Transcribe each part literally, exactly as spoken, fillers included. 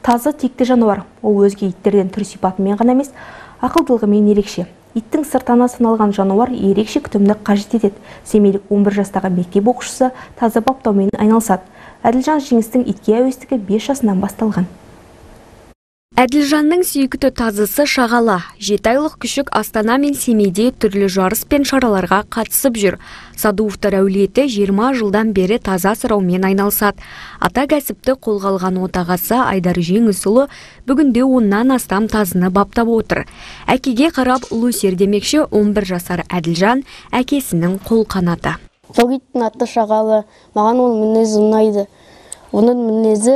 Тазы текті жануар. Ол өзге иттерден түр сипатымен ғана емес, ақылдылығымен ерекше. Иттің сыртана саналған жануар ерекше күтімді қажет етеді. Семейлік он бір жастағы мектеп оқушысы тазы баптаумен айналысады. Әділжан Жеңістің итке әуестігі бес жасынан басталған. Әділжанның сүйікті тазысы Шағала. Жеті айлық күшік Астана мен Семейде түрлі жарыс пен шараларға қатысып жүр. Садуовтар әулеті жиырма жылдан бері таза асыраумен айналысады. Ата кәсіпті қолға алған отағасы Айдар Жеңісұлы бүгінде оннан астам тазыны баптап отыр. Әкеге қарап ұлы сер демекші он бір жасар Әділжан әкесінің қол қанаты. Сол иттің аты Шағала. Маған ол мінезі ұнайды. Оның мінезі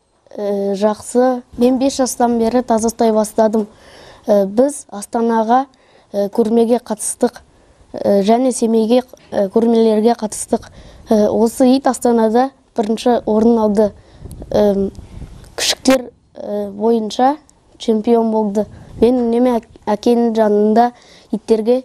жақсы. Мен бес жастан бері тазы ұстай бастадым. Біз Астанаға көрмеге қатыстық және Семейге көрмелерге қатыстық. Осы ит Астанада бірінші орын алды. Күшіктер бойынша чемпион болды. Мен үнемі әкенің жанында иттерге,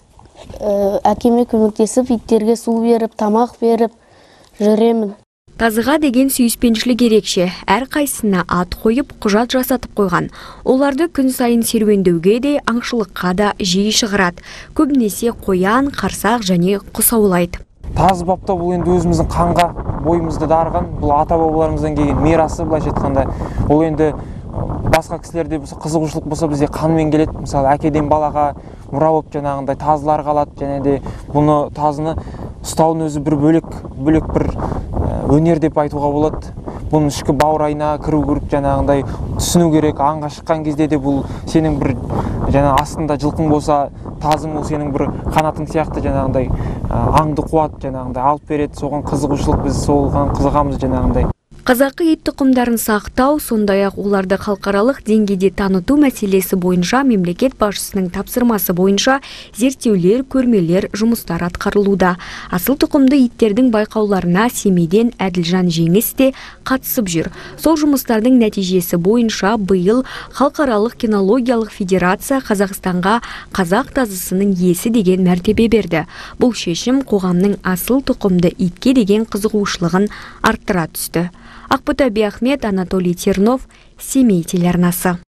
әкеме көмектесіп, иттерге су беріп, тамақ беріп жүремін. Тазыға деген сүйіспеншілік ерекше. Әр қайсына ат қойып, құжат жасатып қойған. Оларды күн сайын серуендеуге де, аңшылыққа да жиі шығарады. Көбінесе қоян, қарсақ және құс аулайды. Тазы баптау бұл енді өзіміздің қанға бойымызды дарыған, бұл ата бабаларымыздан келген мирасы, былайша айтқанда. Ол енді басқа кісілерде қызығушылық болса, бізде қанмен келеді. Мысалы, әкеден балаға мұра болып жаңағындай тазылар қалады, және де бұны тазыны ұстаудың өзі бір бөлек, бөлек бір өнер деп айтуға болады. Бұның ішкі баурайына кіру көріп жаңағындай түсіну керек. Аңға шыққан кезде де бұл сенің бір жаңа астында жылқың болса, тазың ол сенің бір қанатың сияқты жаңағындай аңды қуат жаңағындай алып береді. Соған қызығушылық, біз соған қызығамыз жаңағындай. Қазақы ит тұқымдарын сақтау, сондай-ақ оларды халықаралық деңгейде таныту мәселесі бойынша мемлекет басшысының тапсырмасы бойынша зерттеулер, көрмелер, жұмыстар атқарылуда. Асыл тұқымды иттердің байқауларына Семейден Әділжан Жеңіс те қатысып жүр. Сол жұмыстардың нәтижесі бойынша биыл Халықаралық кинологиялық федерация Қазақстанға қазақ тазысының иесі деген мәртебе берді. Бұл шешім қоғамның асыл тұқымды итке деген қызығушылығын арттыра түсті. Ақбота Биахмет, Анатолий Тернов, Семей телеарнасы.